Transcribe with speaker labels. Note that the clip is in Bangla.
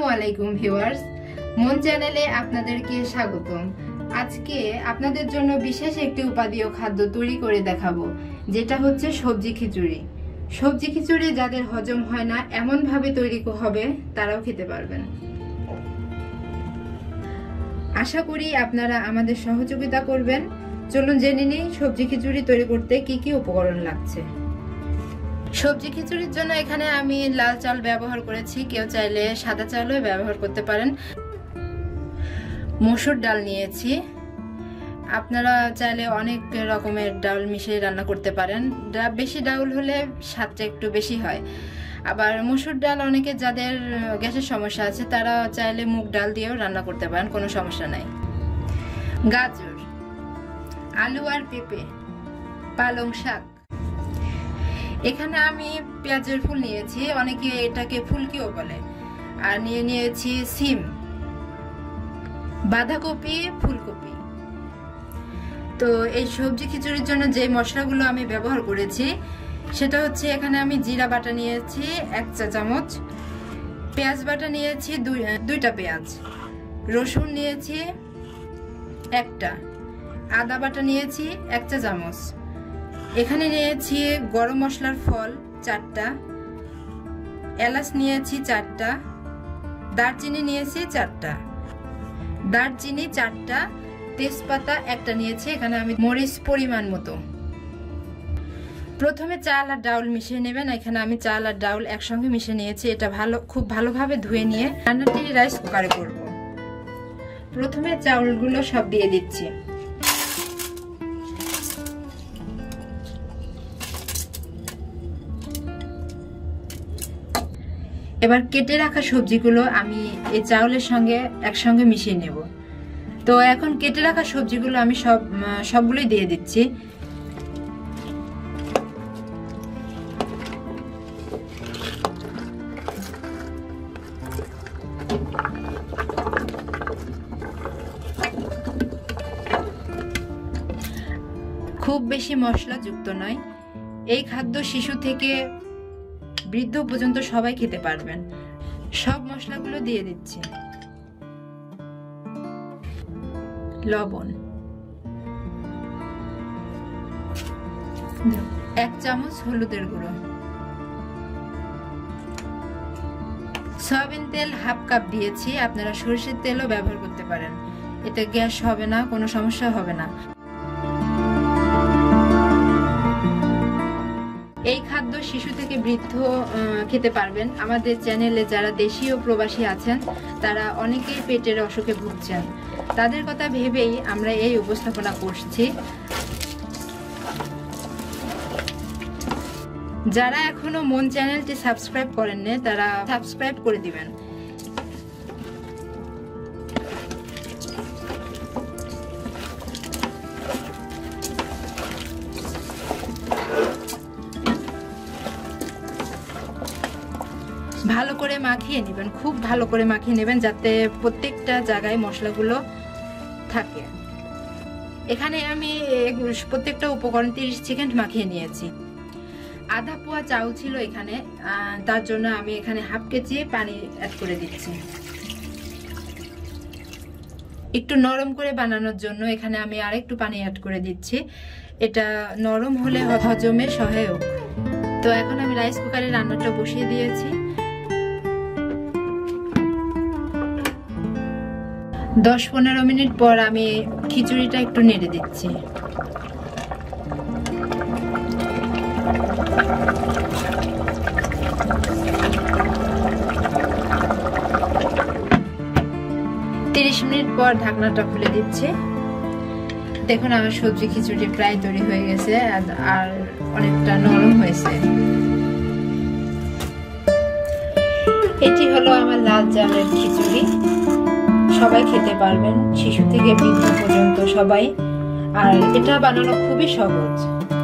Speaker 1: আসসালামু আলাইকুম ভিউয়ার্স, মন চ্যানেলে আপনাদেরকে স্বাগতম। আজকে আপনাদের জন্য বিশেষ একটি উপাদেয় খাদ্য তৈরি করে দেখাবো, যেটা হচ্ছে সবজি খিচুড়ি। সবজি খিচুড়ি যাদের হজম হয় না এমন ভাবে তৈরি হবে তারাও খেতে পারবেন। আশা করি আপনারা আমাদের সহযোগিতা করবেন। চলুন জেনে নিই সবজি খিচুড়ি তৈরি করতে কি কি উপকরণ লাগছে। সবজি খিচুড়ির জন্য এখানে আমি লাল চাল ব্যবহার করেছি, কেউ চাইলে সাদা চালও ব্যবহার করতে পারেন। মসুর ডাল নিয়েছি, আপনারা চাইলে অনেক রকমের ডাল মিশিয়ে রান্না করতে পারেন। বেশি ডাউল হলে স্বাদটা একটু বেশি হয়। আবার মসুর ডাল অনেকে যাদের গ্যাসের সমস্যা আছে তারা চাইলে মুগ ডাল দিয়েও রান্না করতে পারেন, কোনো সমস্যা নাই। গাজর, আলু আর পেঁপে, পালং শাক। এখানে আমি পেঁয়াজের ফুল নিয়েছি, অনেকে এটাকে ফুলকিও বলে। আর নিয়েছি সিম, বাঁধাকপি, ফুলকপি। তো এই সবজি খিচুড়ির জন্য যে মশলাগুলো আমি ব্যবহার করেছি সেটা হচ্ছে, এখানে আমি জিরা বাটা নিয়েছি 1 চা চামচ, পেঁয়াজ বাটা নিয়েছি 2টা পেঁয়াজ, রসুন নিয়েছি 1টা, আদা বাটা নিয়েছি 1 চা চামচ। এখানে নিয়েছি গরম মশলার ফল 4টা, এলাচ নিয়েছি 4টা, দারচিনি নিয়েছি 4টা, তেজপাতা 1টা নিয়েছি। এখানে আমি মরিচ পরিমাণ মতো। প্রথমে চাল আর ডাউল মিশিয়ে নেবেন। এখানে আমি চাল আর ডাউল একসঙ্গে মিশিয়ে নিয়েছি। এটা খুব ভালোভাবে ধুয়ে নিয়ে রান্নাটি রাইস কুকারে করব। প্রথমে চাউলগুলো সব দিয়ে দিচ্ছি। এবার কেটে রাখা সবজিগুলো আমি এই চাউলের সঙ্গে একসঙ্গে মিশিয়ে নেব। তো এখন কেটে রাখা সবজিগুলো আমি সবগুলোই দিয়ে দিচ্ছি। খুব বেশি মশলা যুক্ত নয়। এই খাদ্য শিশু থেকে বৃদ্ধ পর্যন্ত সবাই খেতে পারবেন। সব মশলাগুলো দিয়ে দিচ্ছি। লবণ 1 চামচ, হলুদের গুঁড়ো, সয়াবিন তেল 1/2 কাপ দিয়েছি। আপনারা সরষের তেলও ব্যবহার করতে পারেন, এতে গ্যাস হবে না, কোনো সমস্যা হবে না। এই খাদ্য শিশু থেকে বৃদ্ধ খেতে পারবেন। আমাদের চ্যানেলে যারা দেশীয় প্রবাসী আছেন তারা অনেকেই পেটের অসুখে ভুগছেন, তাদের কথা ভেবেই আমরা এই উপস্থাপনা করছি। যারা এখনো মন চ্যানেলটি সাবস্ক্রাইব করেননি তারা সাবস্ক্রাইব করে দিবেন। ভালো করে মাখিয়ে নেবেন, খুব ভালো করে মাখিয়ে নেবেন যাতে প্রত্যেকটা জায়গায় মশলাগুলো থাকে। এখানে আমি প্রত্যেকটা উপকরণ 30 সেকেন্ড মাখিয়ে নিয়েছি। আধা পোয়া চাউল ছিল এখানে, তার জন্য আমি এখানে 1/2 কেজি পানি অ্যাড করে দিচ্ছি। একটু নরম করে বানানোর জন্য এখানে আমি আরেকটু পানি অ্যাড করে দিচ্ছি। এটা নরম হলে হজমে সহায়ক। তো এখন আমি রাইস কুকারে রান্নাটা বসিয়ে দিয়েছি। 10-15 মিনিট পর আমি খিচুড়িটা একটু নেড়ে দিচ্ছি। মিনিট পর ঢাকনাটা খুলে দিচ্ছি। দেখুন আমার সবজি খিচুড়ি প্রায় তৈরি হয়ে গেছে আর অনেকটা নরম হয়েছে। এটি হলো আমার লাল চালের খিচুড়ি। সবাই খেতে পারবেন, শিশু থেকে বৃদ্ধ পর্যন্ত সবাই। আর এটা বানানো খুবই সহজ।